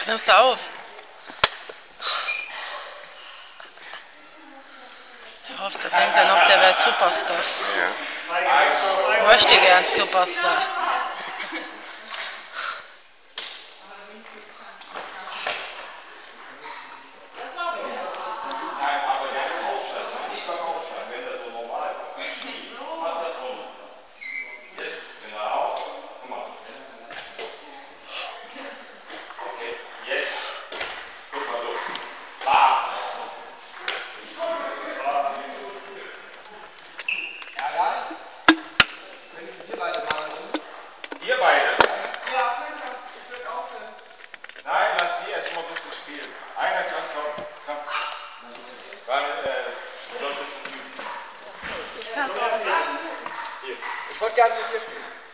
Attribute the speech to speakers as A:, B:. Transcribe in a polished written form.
A: Nimmst du auf? Ich hoffe, der denkt ja noch, der wäre Superstar. Ja. Möchte gern Superstar.
B: Nein, aber der hat Aufschalten, nicht beim Aufschalten, wenn das so normal ist. Mach das so. Jetzt, genau. Guck mal. Okay, jetzt. Guck mal so. Bam.
C: Ja, wenn wir beide machen.
B: Ihr beide?
C: Ja, ich will aufhören.
B: Nein, lass sie erst mal ein bisschen spielen. Einer kann, komm. Weil, soll ein bisschen üben.
A: Ich kann es auch nicht.
C: Ich wollte gerne mit dir spielen.